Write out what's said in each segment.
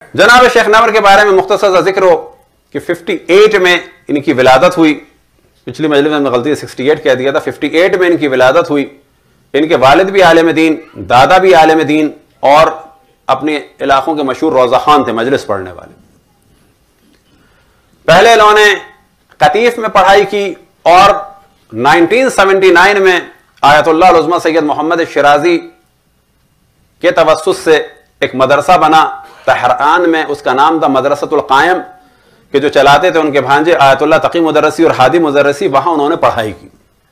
जनाब शेख नवर के बारे में मुख्तसर सा जिक्र हो कि 58 में इनकी विलादत हुई। पिछली मजलिस में गलती से 68 कह दिया था, 58 में इनकी विलादत हुई। इनके वालिद भी आलिम दीन, दादा भी आलिम दीन और अपने इलाकों के मशहूर रोजा खान थे, मजलिस पढ़ने वाले। पहले इन्होंने कतीफ में पढ़ाई की और 1979 में Ayatollah Uzma Sayyid Mohammad Shirazi के तवस्सुस से एक मदरसा बना तहरान में, उसका नाम था मदरसतुल कायम, कि जो चलाते थे उनके भांजे आयतुल्लाह तकी मुदर्रसी और हादी मुदर्रसी। वहां उन्होंने पढ़ाई की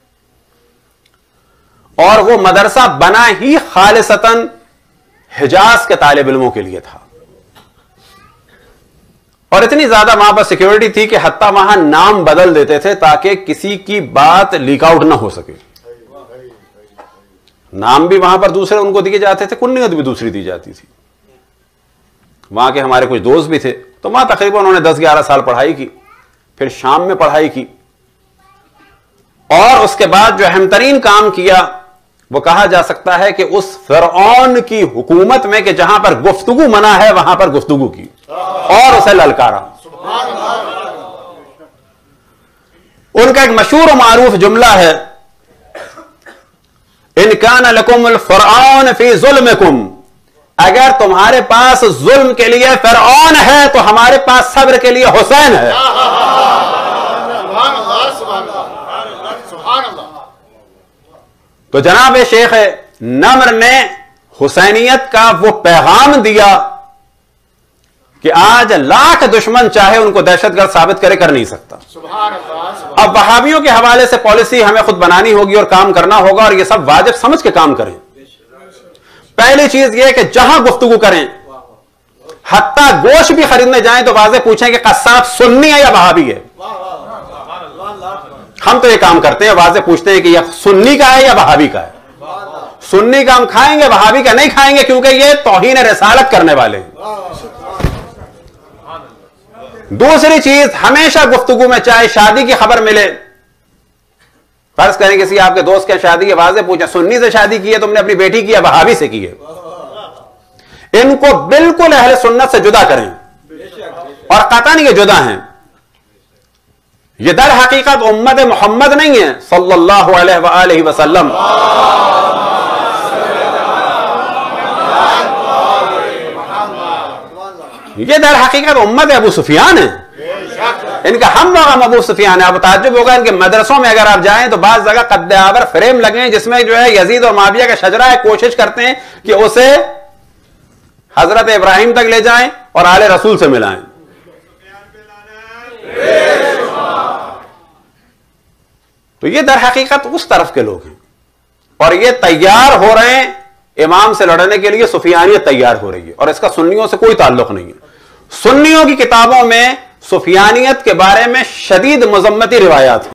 और वो मदरसा बना ही खालिसतन हिजाज के तालिब इल्मों के लिए था। और इतनी ज्यादा वहां पर सिक्योरिटी थी कि हत्ता वहां नाम बदल देते थे ताकि किसी की बात लीक आउट ना हो सके। नाम भी वहां पर दूसरे उनको दिए जाते थे, कुन्नियत भी दूसरी दी जाती थी। वहां के हमारे कुछ दोस्त भी थे, तो वहां तकरीबन उन्होंने 10-11 साल पढ़ाई की। फिर शाम में पढ़ाई की और उसके बाद जो अहम तरीन काम किया वो कहा जा सकता है कि उस फिरौन की हुकूमत में कि जहां पर गुफ्तगू मना है वहां पर गुफ्तगू की और उसे ललकारा। उनका एक मशहूर मारूफ जुमला है, इन कान लकुमुल फिरौन फी ज़ुल्मिकुम, अगर तुम्हारे पास जुल्म के लिए फिरौन है तो हमारे पास सब्र के लिए हुसैन है। तो जनाब शेख नम्र ने हुसैनियत का वो पैगाम दिया कि आज लाख दुश्मन चाहे उनको दहशतगर्द साबित करे, कर नहीं सकता। अब वहाबियों के हवाले से पॉलिसी हमें खुद बनानी होगी और काम करना होगा और ये सब वाजिब समझ के काम करें। पहली चीज ये कि जहां गुफ्तगू करें, हत्ता गोश्त भी खरीदने जाएं तो वाज़े पूछें कि कस्साब सुन्नी है या वहाबी है। हम तो ये काम करते हैं, वाज़े पूछते हैं कि यह सुन्नी का है या वहाबी का है। सुन्नी का हम खाएंगे, वहाबी का नहीं खाएंगे, क्योंकि ये तौहीन रिसालत करने वाले हैं। दूसरी चीज, हमेशा गुफ्तगू में चाहे शादी की खबर मिले, फर्ज करें किसी आपके दोस्त के शादी के वाज़े पूछे, सुन्नी से शादी की है तुमने अपनी बेटी की या वहाबी से की है, इनको बिल्कुल अहले सुन्नत से जुदा करें और कतन ये जुदा हैं। ये दर हकीकत उम्मत मोहम्मद नहीं है सल्लल्लाहु अलैहि वसल्लम। ये दर हकीकत उम्मत अबू सुफियान है, इनका हम लोग अबू सुफियान है। अब ताज्जुब होगा, इनके मदरसों में अगर आप जाएं तो बाज़ जगह कद्दावर फ्रेम लगे हैं जिसमें जो है यजीद और माविया का शजरा है। कोशिश करते हैं कि उसे हजरत इब्राहिम तक ले जाएं और आले रसूल से मिलाएं। तो ये दर हकीकत उस तरफ के लोग हैं और ये तैयार हो रहे हैं इमाम से लड़ने के लिए। सुफियानियत तैयार हो रही है और इसका सुन्नियों से कोई ताल्लुक नहीं है। सुन्नियों की किताबों में सुफियानियत के बारे में शदीद मजम्मती रिवायात है।